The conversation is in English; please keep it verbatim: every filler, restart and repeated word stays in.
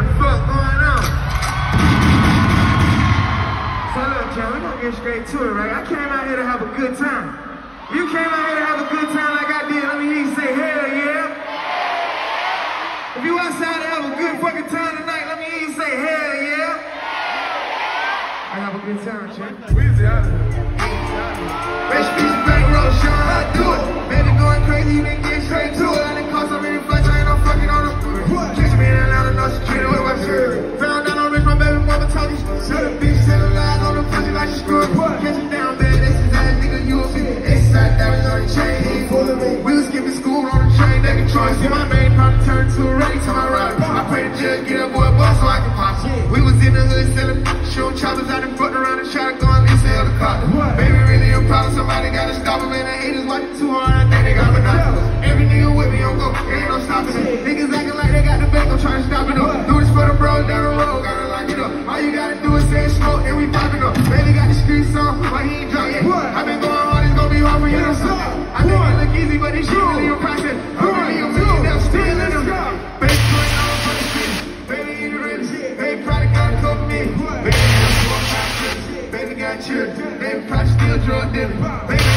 the fuck going on? So look, John, we're gonna get straight to it, right? I came out here to have a good time. You came out here to have a good time like I did. Let me hear you say hell yeah. If you outside to have a good fucking time tonight, let me hear you say hell yeah. I have a good time, champ. Weezy out of here. Fresh piece of bank roll, Sean, I do it. Baby going crazy, you didn't get straight to it. I didn't call so many fights, I ain't no fucking on the street. Catch me in Atlanta, no security with my shirt. Found out on rich, my baby mama told me. Shut up, bitch, set a line on the pussy like she screwed. Catch me down bad, that's his ass, nigga, you a bitch. Eastside diamonds on the chain, he ain't fooling me. We was skipping school on the train, they can try. See my main probably turned to a race to my right. I pray the judge get that boy a bus so I can pop. We was in the hood selling, shooting choppers out and fucking around and try to go and lease the helicopter. Baby really a problem, somebody gotta stop him. And the haters watching too hard, I think they got monotonous. Every nigga with me on go, ain't no stopping it. Niggas acting like they got the back, I'm trying to stop it up. Do this for the bros down the road, gotta lock it up. All you gotta do is say smoke and we popping up. Baby got the streets on, but he ain't drunk yet. I been going hard, it's gonna be hard for you to suck. I think it look easy, but this shit really a process. I'm really a million, now still in them. Baby going on for the street, baby in the rich, baby probably got a couple million. Baby got four or five trips, baby got children, baby probably still drug dealing. Baby